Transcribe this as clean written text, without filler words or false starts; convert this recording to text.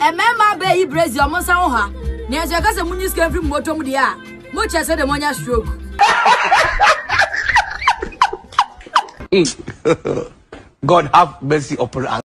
mema be yi brace your monsa ho ha. Ne so ka se munyi scan free moto mu dia. Mo che se de monya stroke. God have mercy upon us.